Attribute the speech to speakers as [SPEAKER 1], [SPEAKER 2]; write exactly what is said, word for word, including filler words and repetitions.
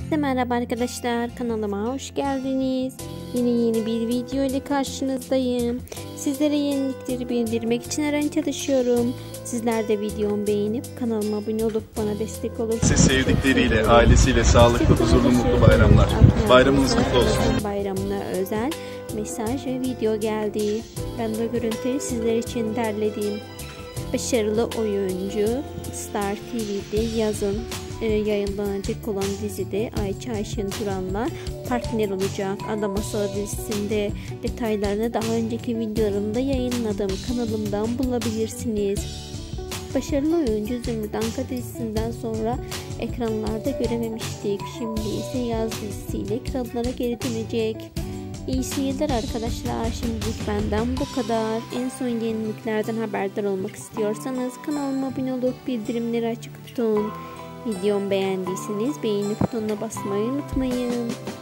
[SPEAKER 1] Herkese merhaba arkadaşlar, kanalıma hoş geldiniz. Yeni yeni bir video ile karşınızdayım. Sizlere yenilikleri bildirmek için her an çalışıyorum. Sizler de videomu beğenip kanalıma abone olup bana destek olursanız
[SPEAKER 2] siz sevdikleriyle, ailesiyle sağlıklı, huzurlu, mutlu bayramlar. Bayramınız kutlu olsun.
[SPEAKER 1] Bayramına özel mesaj ve video geldi. Ben de görüntüleri sizler için derledim. Başarılı oyuncu Star T V'de yazın e, yayınlanacak olan dizide Ayça Ayşen Turan'la partner olacak. Ada Masalı dizisinde detaylarını daha önceki videolarımda yayınladım. Kanalımdan bulabilirsiniz. Başarılı oyuncu Zümrüt Anka dizisinden sonra ekranlarda görememiştik. Şimdi ise Yaz dizisiyle ekranlara geri dönecek. İyi seyirler arkadaşlar. Şimdilik benden bu kadar. En son yeniliklerden haberdar olmak istiyorsanız kanalıma abone olup bildirimleri açık tutun. Videomu beğendiyseniz beğeni butonuna basmayı unutmayın.